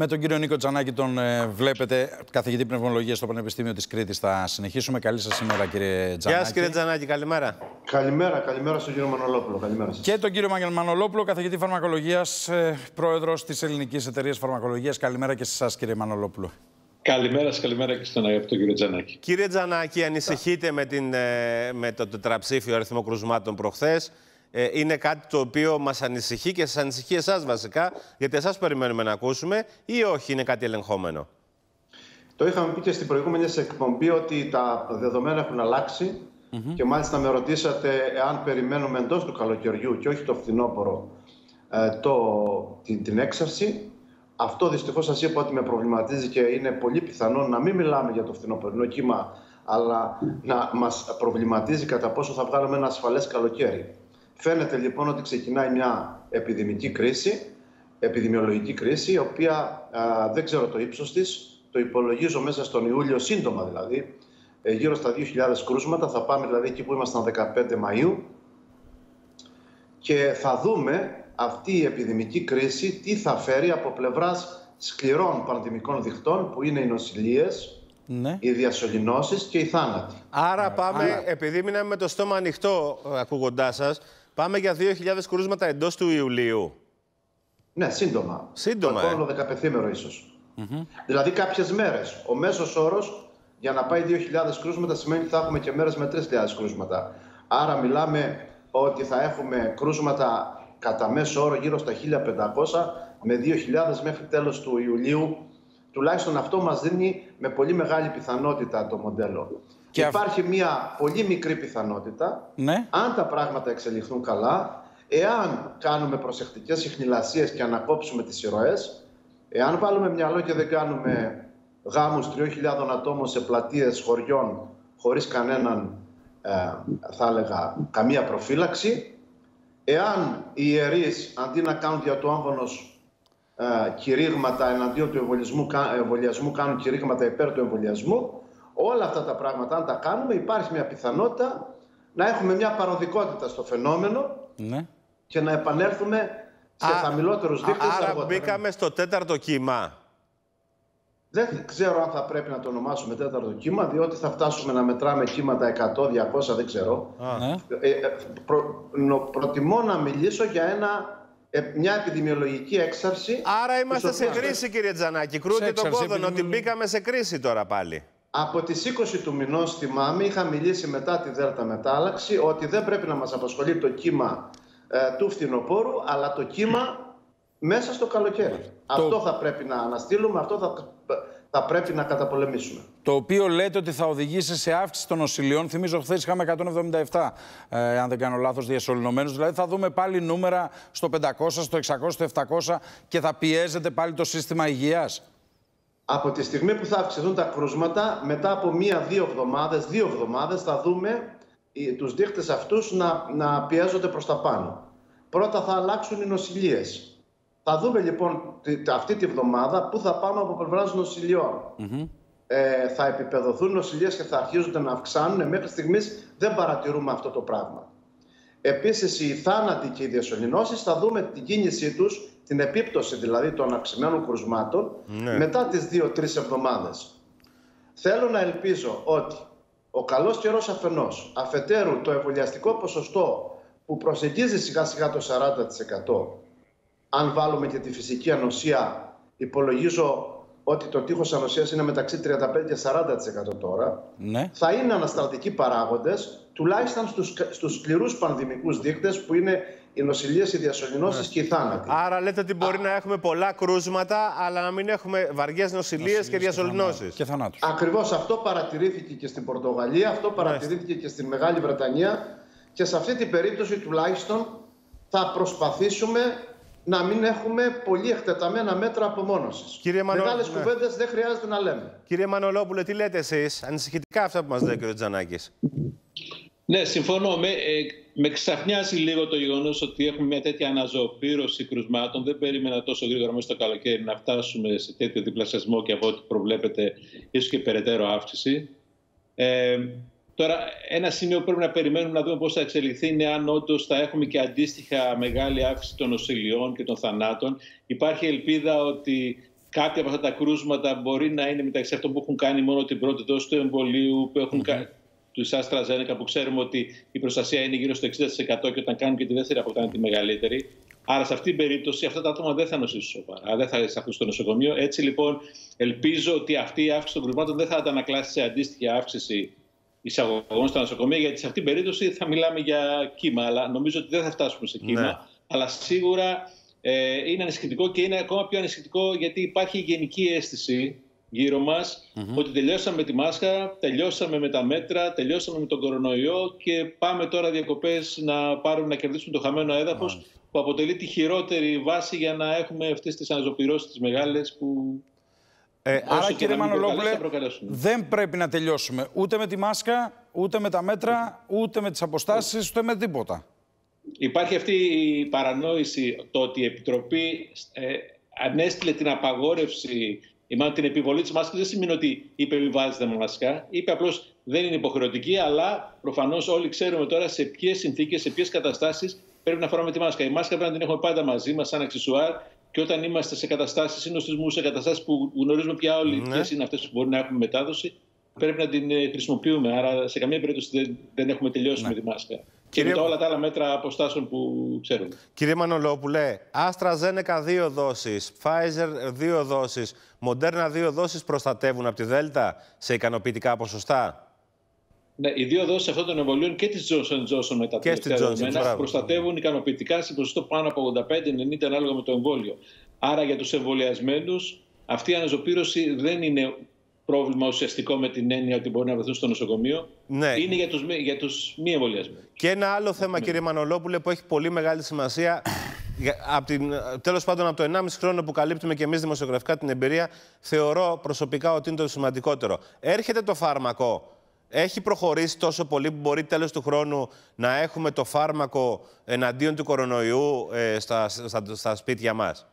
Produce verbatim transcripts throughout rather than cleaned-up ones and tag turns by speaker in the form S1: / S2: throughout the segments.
S1: Με τον κύριο Νίκο Τζανάκη τον ε, βλέπετε, καθηγητή πνευμολογίας στο Πανεπιστήμιο της Κρήτης. Θα συνεχίσουμε. Καλή σας ημέρα, κύριε Τζανάκη.
S2: Γεια σας, κύριε Τζανάκη. Καλημέρα.
S3: Καλημέρα, καλημέρα στον κύριο Μανολόπουλο. Καλημέρα σας.
S1: Και τον κύριο Μανολόπουλο, καθηγητή φαρμακολογίας, ε, πρόεδρος της Ελληνικής Εταιρείας Φαρμακολογίας. Καλημέρα και σε εσάς, κύριε Μανολόπουλο.
S4: Καλημέρα σας, καλημέρα και στον αγαπητό κύριο Τζανάκη.
S2: Κύριε Τζανάκη, ανησυχείτε με, την, με το τετραψήφιο αριθμό κρουσμάτων προχθές? Είναι κάτι το οποίο μας ανησυχεί και σας ανησυχεί εσάς βασικά, γιατί εσάς περιμένουμε να ακούσουμε, ή όχι, είναι κάτι ελεγχόμενο?
S3: Το είχαμε πει και στην προηγούμενη εκπομπή ότι τα δεδομένα έχουν αλλάξει mm-hmm. και μάλιστα με ρωτήσατε εάν περιμένουμε εντός του καλοκαιριού και όχι το φθινόπωρο το, την, την έξαρση. Αυτό δυστυχώς σας είπα ότι με προβληματίζει και είναι πολύ πιθανό να μην μιλάμε για το φθινοπορεινό κύμα, αλλά να μας προβληματίζει κατά πόσο θα βγάλουμε ένα ασφαλές καλοκαίρι. Φαίνεται λοιπόν ότι ξεκινάει μια επιδημική κρίση, επιδημιολογική κρίση, η οποία α, δεν ξέρω το ύψος της, το υπολογίζω μέσα στον Ιούλιο, σύντομα δηλαδή, γύρω στα δύο χιλιάδες κρούσματα, θα πάμε δηλαδή εκεί που ήμασταν δεκαπέντε Μαΐου και θα δούμε αυτή η επιδημική κρίση τι θα φέρει από πλευράς σκληρών πανδημικών δικτών που είναι οι νοσηλείες, ναι. οι διασωληνώσεις και οι θάνατοι.
S2: Άρα πάμε, Άρα... επειδή μείναμε με το στόμα ανοιχτό ακούγοντάς σας, πάμε για δύο χιλιάδες κρούσματα εντός του Ιουλίου.
S3: Ναι, σύντομα.
S2: Σύντομα,
S3: το επόμενο δεκαπενθήμερο ίσως. Mm-hmm. Δηλαδή κάποιες μέρες. Ο μέσος όρος για να πάει δύο χιλιάδες κρούσματα σημαίνει ότι θα έχουμε και μέρες με τρεις χιλιάδες κρούσματα. Άρα μιλάμε ότι θα έχουμε κρούσματα κατά μέσο όρο γύρω στα χίλια πεντακόσια με δύο χιλιάδες μέχρι τέλος του Ιουλίου. Τουλάχιστον αυτό μας δίνει με πολύ μεγάλη πιθανότητα το μοντέλο. Και Υπάρχει αυ... μια πολύ μικρή πιθανότητα, ναι. αν τα πράγματα εξελιχθούν καλά, εάν κάνουμε προσεκτικές ιχνηλασίες και ανακόψουμε τις ηρωές, εάν βάλουμε μυαλό και δεν κάνουμε γάμους τριών χιλιάδων ατόμων σε πλατείες χωριών χωρίς κανέναν, ε, θα έλεγα, καμία προφύλαξη, εάν οι ιερείς αντί να κάνουν δια του άμβονος ε, κηρύγματα εναντίον του εμβολιασμού, εμβολιασμού κάνουν κηρύγματα υπέρ του εμβολιασμού, όλα αυτά τα πράγματα αν τα κάνουμε υπάρχει μια πιθανότητα να έχουμε μια παροδικότητα στο φαινόμενο ναι. και να επανέλθουμε σε α, χαμηλότερους δείκτες
S2: άρα
S3: αργότερα.
S2: Μπήκαμε στο τέταρτο κύμα.
S3: Δεν ξέρω αν θα πρέπει να το ονομάσουμε τέταρτο κύμα, διότι θα φτάσουμε να μετράμε κύματα εκατό, διακόσια, δεν ξέρω.
S2: Ναι.
S3: Ε, ε, προ, νο, προτιμώ να μιλήσω για ένα, ε, μια επιδημιολογική έξαρση.
S2: Άρα είμαστε σε κρίση, κύριε Τζανάκη. Κρούεται τον κόδωνα ότι μπήκαμε σε κρίση τώρα πάλι.
S3: Από τις είκοσι του μηνός, θυμάμαι, είχα μιλήσει μετά τη Δέλτα μετάλλαξη ότι δεν πρέπει να μας απασχολεί το κύμα ε, του φθινοπόρου, αλλά το κύμα μέσα στο καλοκαίρι. Το... Αυτό θα πρέπει να αναστείλουμε, αυτό θα, θα πρέπει να καταπολεμήσουμε.
S1: Το οποίο λέτε ότι θα οδηγήσει σε αύξηση των νοσηλειών. Θυμίζω, χθες είχαμε εκατόν εβδομήντα επτά, ε, αν δεν κάνω λάθος, διασωληνωμένους. Δηλαδή θα δούμε πάλι νούμερα στο πεντακόσια, στο εξακόσια, στο επτακόσια και θα πιέζεται πάλι το σύστημα υγείας.
S3: Από τη στιγμή που θα αυξηθούν τα κρούσματα, μετά από μία-δύο εβδομάδες, δύο εβδομάδες θα δούμε τους δείκτες αυτούς να, να πιέζονται προς τα πάνω. Πρώτα θα αλλάξουν οι νοσηλείες. Θα δούμε λοιπόν αυτή τη βδομάδα πού θα πάμε από πλευράς νοσηλειών. Mm-hmm. ε, θα επιπεδωθούν νοσηλείες και θα αρχίζονται να αυξάνουν. Μέχρι στιγμής δεν παρατηρούμε αυτό το πράγμα. Επίσης οι θάνατοι και οι διασωληνώσεις θα δούμε την κίνησή τους, την επίπτωση δηλαδή των αυξημένων κρουσμάτων ναι. μετά τις δύο-τρεις εβδομάδες. Θέλω να ελπίζω ότι ο καλός καιρός αφενός, αφετέρου το εμβολιαστικό ποσοστό που προσεγγίζει σιγά σιγά το σαράντα τοις εκατό, αν βάλουμε και τη φυσική ανοσία, υπολογίζω ότι το τείχος ανοσίας είναι μεταξύ τριάντα πέντε και σαράντα τοις εκατό τώρα, ναι. θα είναι ανασταλτικοί παράγοντες, τουλάχιστον στους, στους σκληρούς πανδημικούς δείκτες που είναι οι νοσηλείες, οι διασωληνώσεις ναι. και οι θάνατοι.
S2: Άρα λέτε ότι μπορεί Α... να έχουμε πολλά κρούσματα, αλλά να μην έχουμε βαριές νοσηλείες και διασωληνώσεις.
S1: Και θανάτους.
S3: Ακριβώς αυτό παρατηρήθηκε και στην Πορτογαλία, αυτό παρατηρήθηκε ναι. και στην Μεγάλη Βρετανία και σε αυτή την περίπτωση τουλάχιστον θα προσπαθήσουμε να μην έχουμε πολύ εκτεταμένα μέτρα απομόνωσης. Κύριε Μανο... Μεγάλες ναι. κουβέντες δεν χρειάζεται να λέμε.
S2: Κύριε Μανολόπουλε, τι λέτε εσείς? Ανησυχητικά αυτά που μας λέει ο κ. Τζανάκης.
S4: Ναι, συμφωνώ. Με, ε, με ξαφνιάζει λίγο το γεγονός ότι έχουμε μια τέτοια αναζωοπήρωση κρουσμάτων. Δεν περίμενα τόσο γρήγορα μέσα στο καλοκαίρι να φτάσουμε σε τέτοιο διπλασιασμό και από ό,τι προβλέπεται ίσως και περαιτέρω αύξηση. Ε, Τώρα, ένα σημείο που πρέπει να περιμένουμε να δούμε πώς θα εξελιχθεί είναι αν όντως θα έχουμε και αντίστοιχα μεγάλη αύξηση των νοσηλειών και των θανάτων. Υπάρχει ελπίδα ότι κάποια από αυτά τα κρούσματα μπορεί να είναι μεταξύ αυτών που έχουν κάνει μόνο την πρώτη δόση του εμβολίου, που έχουν mm-hmm. κάνει του AstraZeneca, που ξέρουμε ότι η προστασία είναι γύρω στο εξήντα τοις εκατό και όταν κάνουν και τη δεύτερη αποκτάνε τη μεγαλύτερη. Άρα, σε αυτήν την περίπτωση, αυτά τα άτομα δεν θα νοσήσουν σοβαρά, δεν θα εισαχθούν στο νοσοκομείο. Έτσι, λοιπόν, ελπίζω ότι αυτή η αύξηση των κρουσμάτων δεν θα αντανακλάσει σε αντίστοιχη αύξηση εισαγωγών στα νοσοκομεία, γιατί σε αυτήν την περίπτωση θα μιλάμε για κύμα. Αλλά νομίζω ότι δεν θα φτάσουμε σε κύμα. Ναι. Αλλά σίγουρα ε, είναι ανησυχητικό και είναι ακόμα πιο ανησυχητικό γιατί υπάρχει η γενική αίσθηση γύρω μας mm-hmm. ότι τελειώσαμε με τη μάσκα, τελειώσαμε με τα μέτρα, τελειώσαμε με τον κορονοϊό και πάμε τώρα διακοπές να πάρουμε να κερδίσουμε το χαμένο έδαφος mm-hmm. που αποτελεί τη χειρότερη βάση για να έχουμε αυτές τις αναζωπυρώσεις τις μεγάλες που...
S1: Ε, άρα κύριε Μανολόπουλε, δεν πρέπει να τελειώσουμε ούτε με τη μάσκα, ούτε με τα μέτρα, ούτε με τις αποστάσεις, ούτε με τίποτα. Υπάρχει αυτή η παρανόηση το ότι η Επιτροπή ε, ανέστειλε την απαγόρευση ή μάλλον την επιβολή της μάσκας. Δεν σημαίνει ότι είπε μη βάζετε μάσκα. Είπε απλώς δεν είναι υποχρεωτική, αλλά προφανώς όλοι ξέρουμε τώρα σε ποιες συνθήκες, σε ποιες καταστάσεις πρέπει να φοράμε τη μάσκα. Η μάσκα πρέπει να την έχουμε πάντα μαζί μας σαν αξεσουάρ και όταν είμαστε σε καταστάσεις συνοστισμού, σε καταστάσεις που γνωρίζουμε πια όλοι ναι. ποιες είναι αυτές που μπορεί να έχουμε μετάδοση, πρέπει να την χρησιμοποιούμε. Άρα σε καμία περίπτωση δεν, δεν έχουμε τελειώσει ναι. με τη μάσκα. Και με όλα τα άλλα μέτρα αποστάσεων που ξέρουμε. Κύριε Μανολόπουλε, AstraZeneca δύο δόσεις, Pfizer δύο δόσεις, Moderna δύο δόσεις προστατεύουν από τη Δέλτα σε ικανοποιητικά ποσοστά. Ναι, οι δύο δόσεις αυτών των εμβολίων και της Johnson εντ Johnson με τα τελευταία δεδομένα προστατεύουν ικανοποιητικά σε ποσοστό πάνω από ογδόντα πέντε ενενήντα ανάλογα με το εμβόλιο. Άρα για τους εμβολιασμένους αυτή η αναζωπήρωση δεν είναι πρόβλημα ουσιαστικό με την έννοια ότι μπορεί να βρεθούν στο νοσοκομείο. Ναι. Είναι για τους, για τους μη εμβολιασμένους. Και ένα άλλο θέμα, ναι. κύριε Μανολόπουλε, που έχει πολύ μεγάλη σημασία. Από την, τέλος πάντων, από το ενάμιση χρόνο που καλύπτουμε και εμείς δημοσιογραφικά την εμπειρία, θεωρώ προσωπικά ότι είναι το σημαντικότερο. Έρχεται το φάρμακο. Έχει προχωρήσει τόσο πολύ που μπορεί τέλος του χρόνου να έχουμε το φάρμακο εναντίον του κορονοϊού ε, στα, στα, στα σπίτια μας.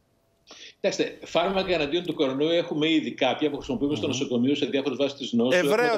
S1: Κοιτάξτε, φάρμακα εναντίον του κορονοϊού έχουμε ήδη κάποια που χρησιμοποιούμε mm-hmm. στο νοσοκομείο σε διάφορες βάσεις της νόσου.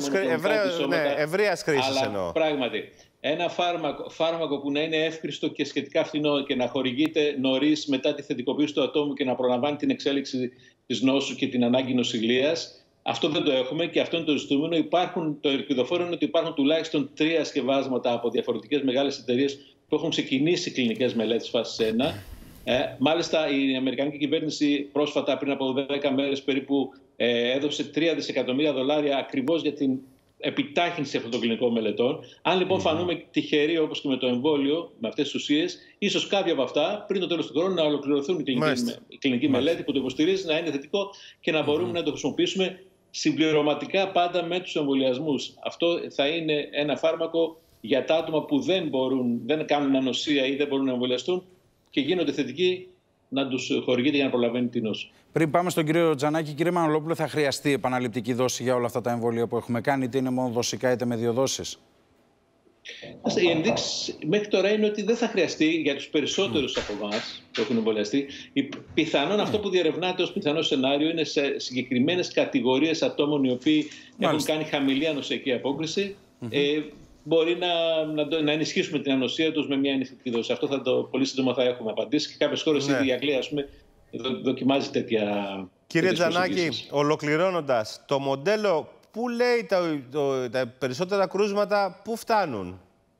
S1: Ευρέας χρήσης εννοώ. Αλλά πράγματι, ένα φάρμακο, φάρμακο που να είναι εύκριστο και σχετικά φθηνό και να χορηγείται νωρίς μετά τη θετικοποίηση του ατόμου και να προλαμβάνει την εξέλιξη της νόσου και την ανάγκη νοσηλείας. Αυτό δεν το έχουμε και αυτό είναι το ζητούμενο. Υπάρχουν, το ελπιδοφόρο είναι ότι υπάρχουν τουλάχιστον τρία σκευάσματα από διαφορετικές μεγάλες εταιρείες που έχουν ξεκινήσει κλινικές μελέτες φάσης ένα. Ε, μάλιστα, η Αμερικανική κυβέρνηση πρόσφατα, πριν από δέκα μέρες περίπου, ε, έδωσε τρία δισεκατομμύρια δολάρια ακριβώς για την επιτάχυνση αυτών των κλινικών μελετών. Αν λοιπόν mm-hmm. φανούμε τυχεροί, όπως και με το εμβόλιο, με αυτές τις ουσίες, ίσως κάποια από αυτά πριν το τέλος του χρόνου να ολοκληρωθούν η κλινική, η κλινική μελέτη που το υποστηρίζει, να είναι θετικό και να μπορούμε mm-hmm. να το χρησιμοποιήσουμε συμπληρωματικά πάντα με τους εμβολιασμούς. Αυτό θα είναι ένα φάρμακο για τα άτομα που δεν, μπορούν, δεν κάνουν ανοσία ή δεν μπορούν να εμβολιαστούν και γίνονται θετικοί, να τους χορηγείται για να προλαβαίνει την νόσο. Πριν πάμε στον κύριο Τζανάκη, κύριε Μανολόπουλε, θα χρειαστεί επαναληπτική δόση για όλα αυτά τα εμβόλια που έχουμε κάνει, είτε είναι μονοδοσικά είτε με δύο δόσεις? Οι ενδείξεις μέχρι τώρα είναι ότι δεν θα χρειαστεί για τους περισσότερους mm. από εμάς που έχουν εμβολιαστεί. Πιθανόν mm. αυτό που διερευνάται ως πιθανό σενάριο είναι σε συγκεκριμένες κατηγορίες ατόμων οι οποίοι Μάλιστα. έχουν κάνει χαμηλή ανοσιακή απόκριση. Mm-hmm. Ε, μπορεί να, να, να ενισχύσουμε την ανοσία τους με μια ενισχυτική δόση. Αυτό θα το πολύ σύντομα θα έχουμε απαντήσει και κάποιες χώρες, ναι. ήδη η Αγγλία, ας πούμε, δο, δοκιμάζει τέτοια. Κύριε Τζανάκη, ολοκληρώνοντας, το μοντέλο πού λέει τα, το, τα περισσότερα κρούσματα, πού φτάνουν?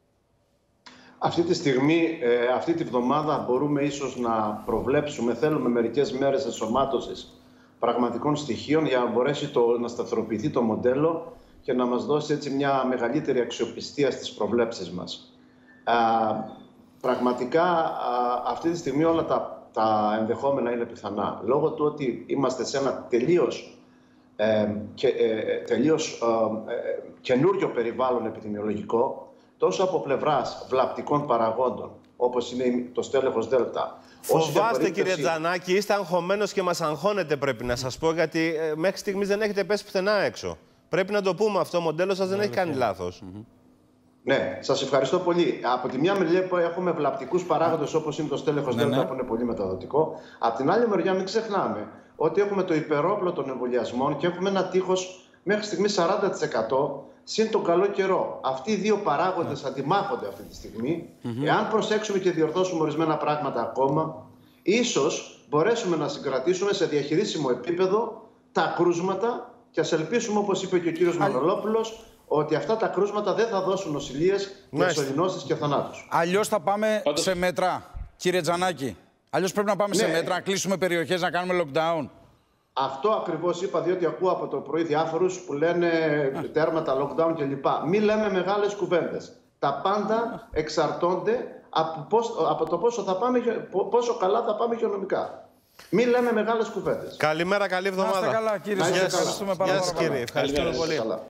S3: Αυτή τη στιγμή, ε, αυτή τη βδομάδα μπορούμε ίσως να προβλέψουμε, θέλουμε μερικές μέρες ενσωμάτωσης πραγματικών στοιχείων για να μπορέσει το, να σταθεροποιηθεί το μοντέλο και να μας δώσει έτσι μια μεγαλύτερη αξιοπιστία στις προβλέψεις μας. Α, πραγματικά α, αυτή τη στιγμή όλα τα, τα ενδεχόμενα είναι πιθανά. Λόγω του ότι είμαστε σε ένα τελείως, ε, και, ε, τελείως ε, ε, καινούριο περιβάλλον επιδημιολογικό, τόσο από πλευράς βλαπτικών παραγόντων, όπως είναι το στέλεχος Δέλτα.
S2: Φοβάστε, περίπτωση... κύριε Τζανάκη, είστε αγχωμένος και μας αγχώνετε, πρέπει να σας πω, γιατί ε, μέχρι στιγμής δεν έχετε πέσει πουθενά έξω. Πρέπει να το πούμε αυτό, το μοντέλο σας δεν έχει κάνει λάθος. Mm-hmm.
S3: Ναι, σας ευχαριστώ πολύ. Από τη μια μεριά έχουμε βλαπτικούς παράγοντες όπως είναι το στέλεχος ναι, Δέλτα ναι. που είναι πολύ μεταδοτικό. Από την άλλη μεριά μην ξεχνάμε ότι έχουμε το υπερόπλο των εμβολιασμών και έχουμε ένα τείχος μέχρι στιγμή σαράντα τοις εκατό συν τον καλό καιρό. Αυτοί οι δύο παράγοντες yeah. αντιμάχονται αυτή τη στιγμή. Mm-hmm. Εάν προσέξουμε και διορθώσουμε ορισμένα πράγματα ακόμα, ίσως μπορέσουμε να συγκρατήσουμε σε διαχειρίσιμο επίπεδο τα κρούσματα και ας ελπίσουμε, όπως είπε και ο κύριος Μανολόπουλος, ότι αυτά τα κρούσματα δεν θα δώσουν νοσηλίες, διασωληνώσεις και θανάτους.
S1: Αλλιώς θα πάμε
S4: Πάντως...
S1: σε μέτρα, κύριε Τζανάκη. Αλλιώς πρέπει να πάμε
S3: Ναι.
S1: σε μέτρα, να κλείσουμε περιοχές, να κάνουμε lockdown.
S3: Αυτό ακριβώς είπα, διότι ακούω από το πρωί διάφορους που λένε τέρμα τα lockdown κλπ. Μην λέμε μεγάλες κουβέντες. Τα πάντα εξαρτώνται από, πώς, από το πόσο, θα πάμε, πόσο καλά θα πάμε υγειονομικά. Μην λέμε μεγάλες κουβέντες.
S2: Καλημέρα, καλή εβδομάδα.
S1: Να είστε καλά, κύριε.
S3: Να είστε
S1: Ευχαριστούμε πάρα
S2: Γεια σας,
S1: πολύ.
S2: κύριε. Ευχαριστούμε πολύ.
S3: Καλά.